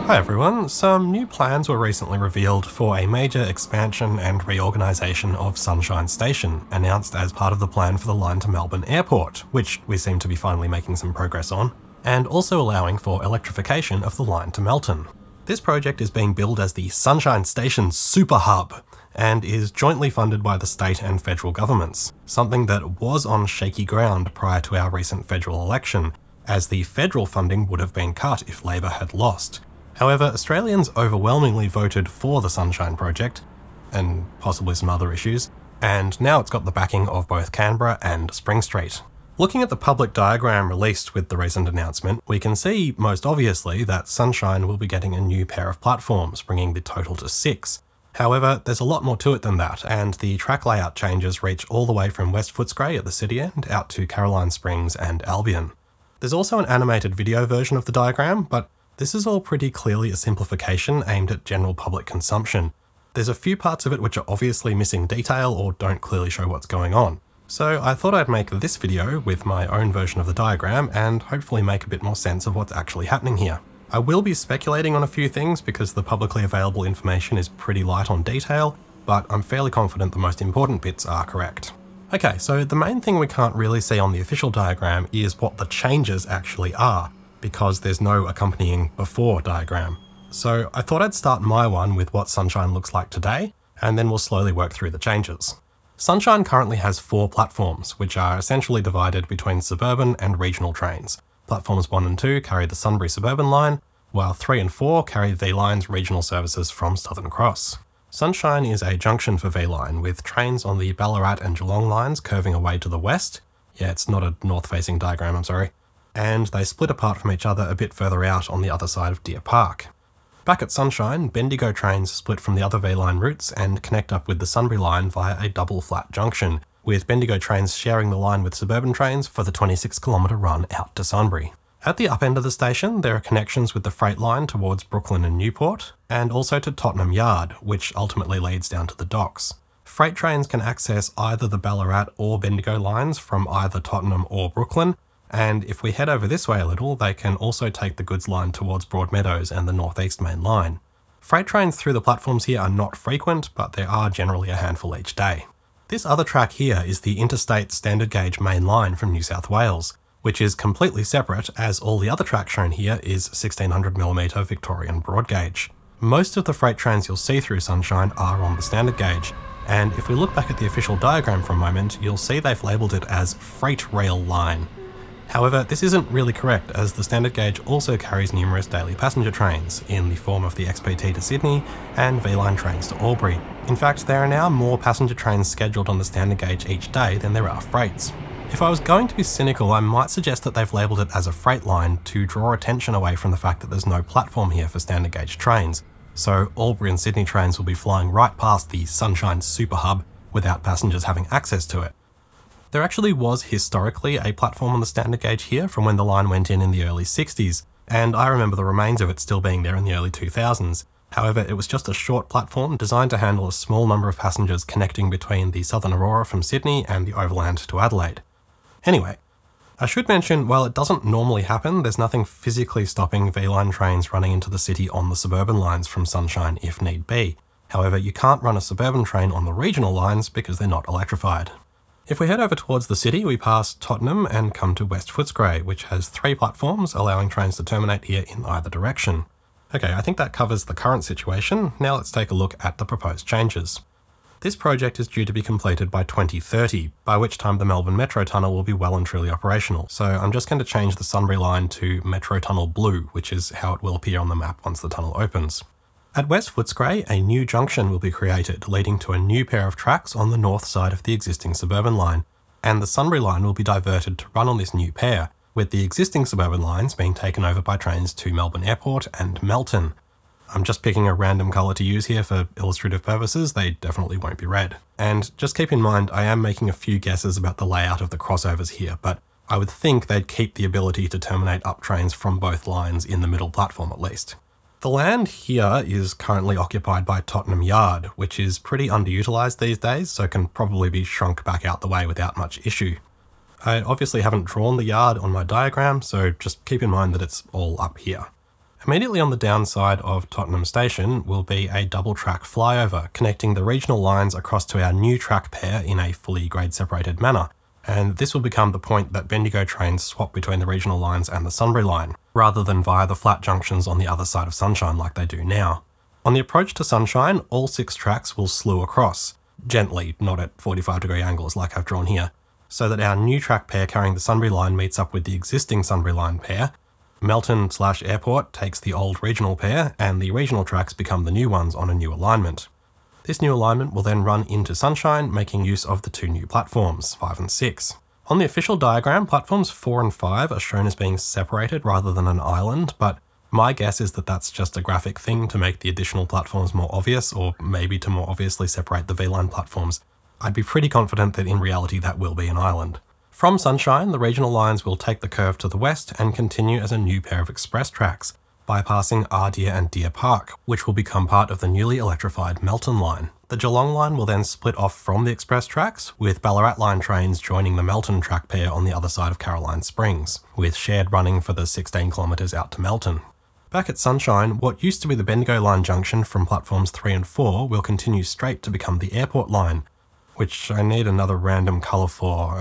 Hi everyone, some new plans were recently revealed for a major expansion and reorganisation of Sunshine Station, announced as part of the plan for the line to Melbourne Airport, which we seem to be finally making some progress on, and also allowing for electrification of the line to Melton. This project is being billed as the Sunshine Station SUPERHUB, and is jointly funded by the state and federal governments, something that was on shaky ground prior to our recent federal election, as the federal funding would have been cut if Labor had lost. However, Australians overwhelmingly voted for the Sunshine Project, and possibly some other issues, and now it's got the backing of both Canberra and Spring Street. Looking at the public diagram released with the recent announcement, we can see most obviously that Sunshine will be getting a new pair of platforms, bringing the total to 6. However, there's a lot more to it than that, and the track layout changes reach all the way from West Footscray at the city end out to Caroline Springs and Albion. There's also an animated video version of the diagram, but this is all pretty clearly a simplification aimed at general public consumption. There's a few parts of it which are obviously missing detail or don't clearly show what's going on. So I thought I'd make this video with my own version of the diagram and hopefully make a bit more sense of what's actually happening here. I will be speculating on a few things because the publicly available information is pretty light on detail, but I'm fairly confident the most important bits are correct. Okay, so the main thing we can't really see on the official diagram is what the changes actually are, because there's no accompanying before diagram. So I thought I'd start my one with what Sunshine looks like today, and then we'll slowly work through the changes. Sunshine currently has 4 platforms, which are essentially divided between suburban and regional trains. Platforms 1 and 2 carry the Sunbury Suburban Line, while 3 and 4 carry V-Line's regional services from Southern Cross. Sunshine is a junction for V-Line, with trains on the Ballarat and Geelong lines curving away to the west. Yeah, it's not a north-facing diagram, I'm sorry. And they split apart from each other a bit further out on the other side of Deer Park. Back at Sunshine, Bendigo trains split from the other V-Line routes and connect up with the Sunbury line via a double flat junction, with Bendigo trains sharing the line with suburban trains for the 26-kilometre run out to Sunbury. At the up end of the station, there are connections with the freight line towards Brooklyn and Newport, and also to Tottenham Yard, which ultimately leads down to the docks. Freight trains can access either the Ballarat or Bendigo lines from either Tottenham or Brooklyn, and if we head over this way a little, they can also take the goods line towards Broadmeadows and the North East Main Line. Freight trains through the platforms here are not frequent, but there are generally a handful each day. This other track here is the Interstate Standard Gauge Main Line from New South Wales, which is completely separate as all the other track shown here is 1600mm Victorian broad gauge. Most of the freight trains you'll see through Sunshine are on the standard gauge, and if we look back at the official diagram for a moment, you'll see they've labelled it as Freight Rail Line. However, this isn't really correct, as the standard gauge also carries numerous daily passenger trains, in the form of the XPT to Sydney and V-Line trains to Albury. In fact, there are now more passenger trains scheduled on the standard gauge each day than there are freights. If I was going to be cynical, I might suggest that they've labelled it as a freight line to draw attention away from the fact that there's no platform here for standard gauge trains, so Albury and Sydney trains will be flying right past the Sunshine SUPERHUB without passengers having access to it. There actually was historically a platform on the standard gauge here from when the line went in the early 60s, and I remember the remains of it still being there in the early 2000s. However, it was just a short platform designed to handle a small number of passengers connecting between the Southern Aurora from Sydney and the Overland to Adelaide. Anyway, I should mention, while it doesn't normally happen, there's nothing physically stopping V-Line trains running into the city on the suburban lines from Sunshine if need be. However, you can't run a suburban train on the regional lines because they're not electrified. If we head over towards the city, we pass Tottenham and come to West Footscray, which has 3 platforms, allowing trains to terminate here in either direction. Okay, I think that covers the current situation. Now let's take a look at the proposed changes. This project is due to be completed by 2030, by which time the Melbourne Metro Tunnel will be well and truly operational. So I'm just going to change the Sunbury line to Metro Tunnel Blue, which is how it will appear on the map once the tunnel opens. At West Footscray, a new junction will be created, leading to a new pair of tracks on the north side of the existing suburban line, and the Sunbury line will be diverted to run on this new pair, with the existing suburban lines being taken over by trains to Melbourne Airport and Melton. I'm just picking a random colour to use here for illustrative purposes, they definitely won't be red. And just keep in mind, I am making a few guesses about the layout of the crossovers here, but I would think they'd keep the ability to terminate up trains from both lines in the middle platform at least. The land here is currently occupied by Tottenham Yard, which is pretty underutilised these days, so can probably be shrunk back out the way without much issue. I obviously haven't drawn the yard on my diagram, so just keep in mind that it's all up here. Immediately on the downside of Tottenham Station will be a double-track flyover connecting the regional lines across to our new track pair in a fully grade-separated manner. And this will become the point that Bendigo trains swap between the regional lines and the Sunbury line, rather than via the flat junctions on the other side of Sunshine like they do now. On the approach to Sunshine, all 6 tracks will slew across, gently, not at 45-degree angles like I've drawn here, so that our new track pair carrying the Sunbury line meets up with the existing Sunbury line pair. Melton/Airport takes the old regional pair, and the regional tracks become the new ones on a new alignment. This new alignment will then run into Sunshine, making use of the 2 new platforms, 5 and 6. On the official diagram, platforms 4 and 5 are shown as being separated rather than an island, but my guess is that that's just a graphic thing to make the additional platforms more obvious, or maybe to more obviously separate the V-line platforms. I'd be pretty confident that in reality that will be an island. From Sunshine, the regional lines will take the curve to the west and continue as a new pair of express tracks, bypassing Ardeer and Deer Park, which will become part of the newly electrified Melton line. The Geelong line will then split off from the express tracks, with Ballarat line trains joining the Melton track pair on the other side of Caroline Springs, with shared running for the 16 kilometres out to Melton. Back at Sunshine, what used to be the Bendigo line junction from platforms 3 and 4 will continue straight to become the airport line, which I need another random colour for.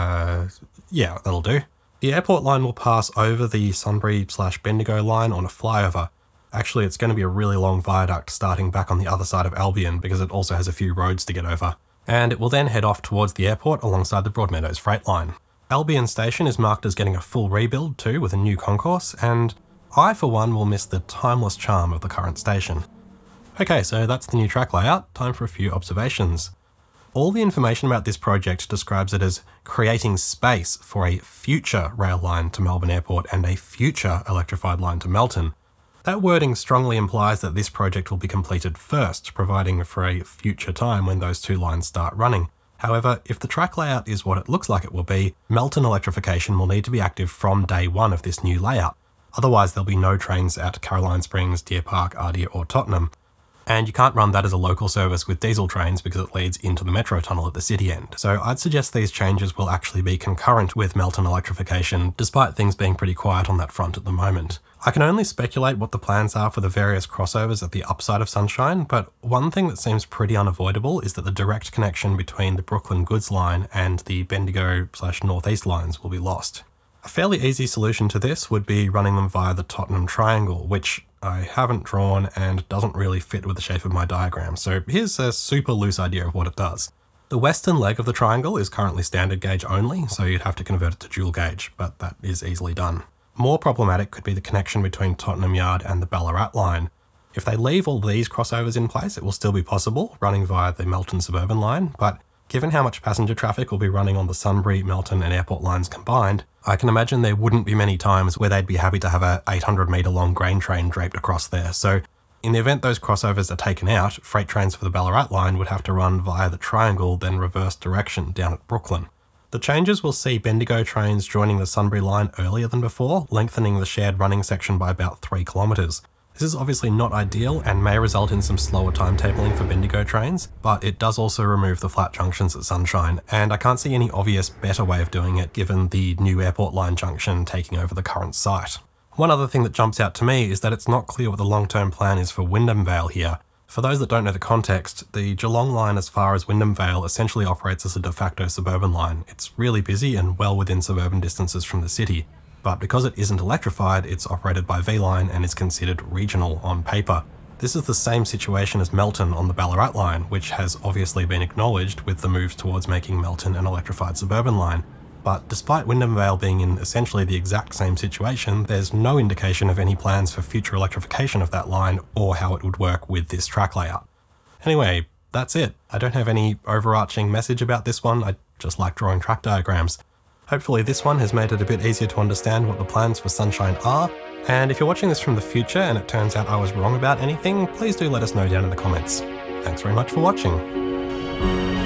Yeah, that'll do. The airport line will pass over the Sunbury/Bendigo line on a flyover. Actually, it's going to be a really long viaduct starting back on the other side of Albion because it also has a few roads to get over. And it will then head off towards the airport alongside the Broadmeadows freight line. Albion Station is marked as getting a full rebuild too, with a new concourse, and I for one will miss the timeless charm of the current station. Okay, so that's the new track layout. Time for a few observations. All the information about this project describes it as creating space for a future rail line to Melbourne Airport and a future electrified line to Melton. That wording strongly implies that this project will be completed first, providing for a future time when those 2 lines start running. However, if the track layout is what it looks like it will be, Melton electrification will need to be active from day 1 of this new layout. Otherwise, there'll be no trains out to Caroline Springs, Deer Park, Ardeer or Tottenham. And you can't run that as a local service with diesel trains because it leads into the metro tunnel at the city end. So I'd suggest these changes will actually be concurrent with Melton electrification, despite things being pretty quiet on that front at the moment. I can only speculate what the plans are for the various crossovers at the upside of Sunshine, but one thing that seems pretty unavoidable is that the direct connection between the Brooklyn Goods line and the Bendigo/Northeast lines will be lost. A fairly easy solution to this would be running them via the Tottenham Triangle, which I haven't drawn and doesn't really fit with the shape of my diagram, so here's a super loose idea of what it does. The western leg of the triangle is currently standard gauge only, so you'd have to convert it to dual gauge, but that is easily done. More problematic could be the connection between Tottenham Yard and the Ballarat line. If they leave all these crossovers in place, it will still be possible, running via the Melton suburban line, but given how much passenger traffic will be running on the Sunbury, Melton and Airport lines combined, I can imagine there wouldn't be many times where they'd be happy to have a 800-metre long grain train draped across there. So in the event those crossovers are taken out, freight trains for the Ballarat line would have to run via the triangle, then reverse direction down at Brooklyn. The changes will see Bendigo trains joining the Sunbury line earlier than before, lengthening the shared running section by about 3 kilometres. This is obviously not ideal and may result in some slower timetabling for Bendigo trains, but it does also remove the flat junctions at Sunshine, and I can't see any obvious better way of doing it given the new airport line junction taking over the current site. One other thing that jumps out to me is that it's not clear what the long-term plan is for Wyndham Vale here. For those that don't know the context, the Geelong line as far as Wyndham Vale essentially operates as a de facto suburban line. It's really busy and well within suburban distances from the city. But because it isn't electrified, it's operated by V-Line and is considered regional on paper. This is the same situation as Melton on the Ballarat line, which has obviously been acknowledged with the moves towards making Melton an electrified suburban line. But despite Wyndham Vale being in essentially the exact same situation, there's no indication of any plans for future electrification of that line or how it would work with this track layout. Anyway, that's it. I don't have any overarching message about this one, I just like drawing track diagrams. Hopefully this one has made it a bit easier to understand what the plans for Sunshine are, and if you're watching this from the future and it turns out I was wrong about anything, please do let us know down in the comments. Thanks very much for watching.